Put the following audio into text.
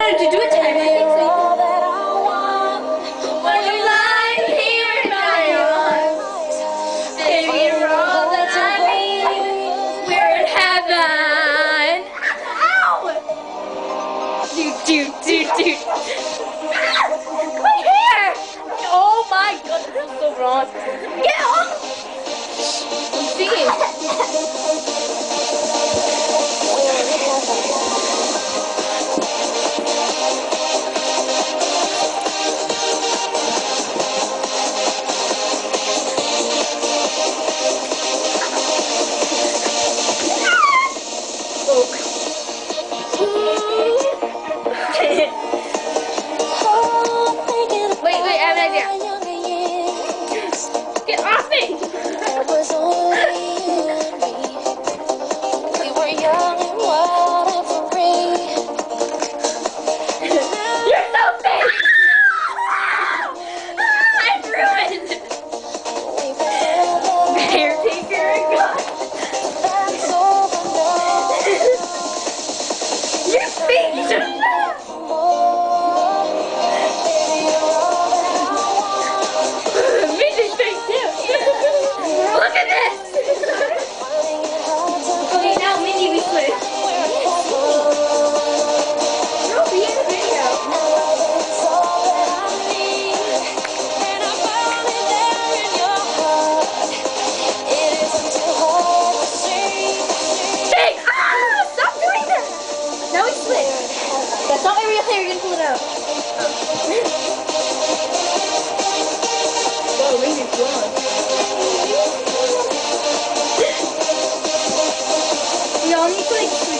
wanted to do a time, I think so. When we lie here in my arms, baby, you're all that I need. We're in heaven. Ow! Dude. My hair! Oh my god, this is so wrong. Get off! I'm singing. Wait, I have an idea. Get off me! We were young and wild and free. You're so big! I'm ruined! Caretaker and God. That's over now. Your feet should Look at this! Okay, now Mindy, we switch. No, be in the video. Hey! Stop doing that! Now we switch. That's not my real hair, you're gonna pull it out. Whoa, Mindy's blonde. Y'all need to like